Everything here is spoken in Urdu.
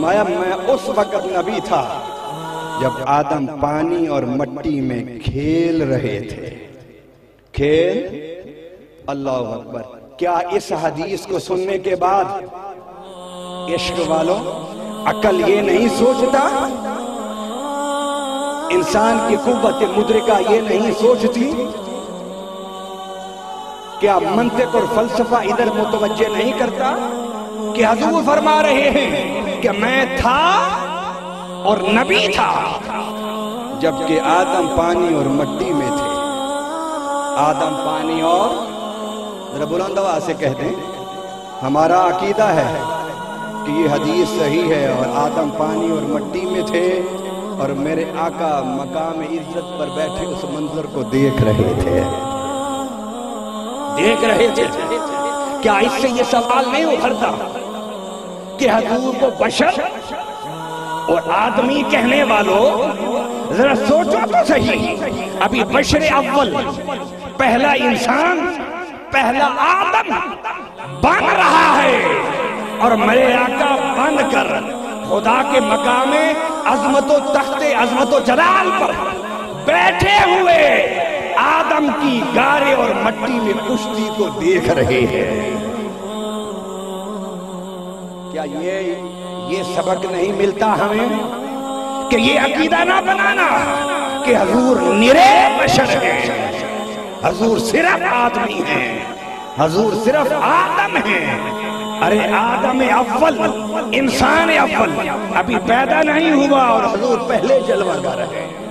فرمایا میں اس وقت نبی تھا جب آدم پانی اور مٹی میں کھیل رہے تھے. کھیل. اللہ اکبر. کیا اس حدیث کو سننے کے بعد عشق والوں عقل یہ نہیں سوچتا؟ انسان کی قوت مدرکہ یہ نہیں سوچتی؟ کیا منطق اور فلسفہ ادھر متوجہ نہیں کرتا کہ حضور فرما رہے ہیں کہ میں تھا اور نبی تھا جبکہ آدم پانی اور مٹی میں تھے. آدم پانی اور ذرا بلند آواز سے کہتے ہیں ہمارا عقیدہ ہے کہ یہ حدیث صحیح ہے اور آدم پانی اور مٹی میں تھے اور میرے آقا مقام عزت پر بیٹھے اس منظر کو دیکھ رہے تھے. دیکھ رہے تھے. کیا اس سے یہ سوال نہیں ابھرتا کہ حضور کو بشر اور آدمی کہنے والوں ذرا سوچو تو صحیح. ابھی بشر اول پہلا انسان پہلا آدم بن رہا ہے اور میرے آقا بن کر خدا کے مقام عظمت و تخت عظمت و جلال پر بیٹھے ہوئے آدم کی گارے اور مٹی میں کشتی کو دیکھ رہے ہیں. کیا یہ سبق نہیں ملتا ہمیں کہ یہ عقیدہ نہ بنانا کہ حضور نرے بشر ہیں، حضور صرف آدمی ہیں، حضور صرف آدم ہیں. ارے آدم اول انسان اول ابھی پیدا نہیں ہوا اور حضور پہلے جلوہ گر ہیں.